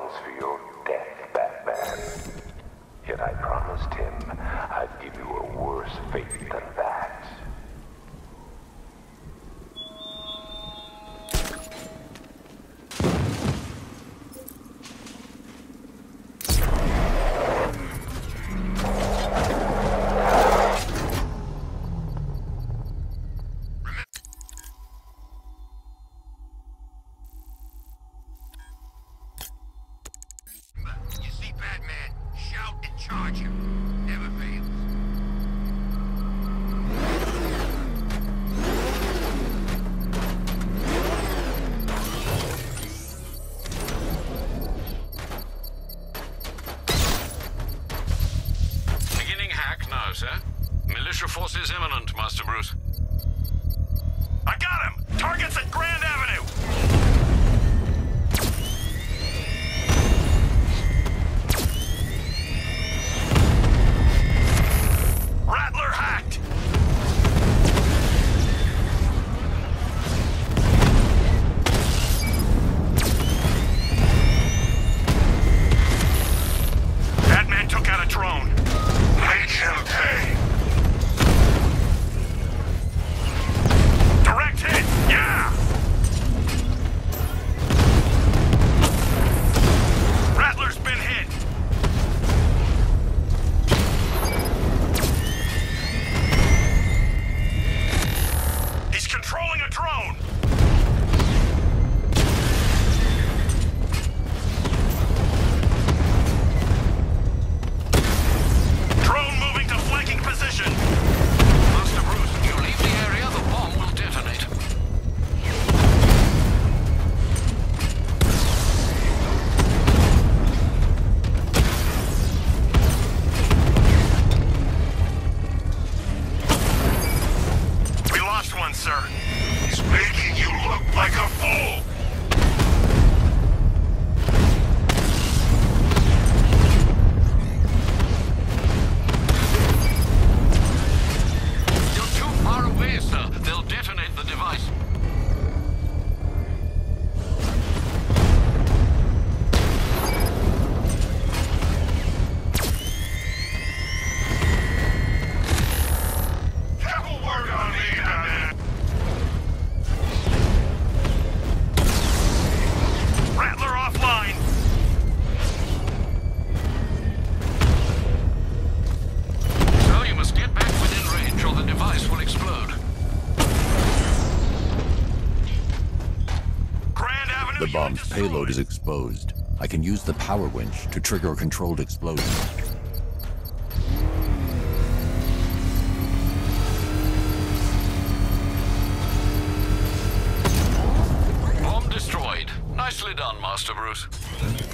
calls for your death, Batman. Yet I promised him I'd give you a worse fate than that. You see Batman, shout and charge him. Never fails. Beginning hack now, sir. Militia forces imminent, Master Bruce. I got him! Target's at Grand Avenue! Rattler hacked! Batman took out a drone. Make him pay! Direct hit! Yeah! Rattler's been hit! He's controlling a drone! Drone moving to flanking position! Master Bruce, you leave the area, the bomb will detonate. We lost one, sir. He's making you look like a fool! You're too far away, sir. They'll detonate the device. Careful work on me, Batman! Rattler offline! So you must get back within range or the device will explode. Grand Avenue. The bomb's unit payload is destroyed. exposed. I can use the power winch to trigger a controlled explosion. Bomb destroyed. Nicely done, Master Bruce.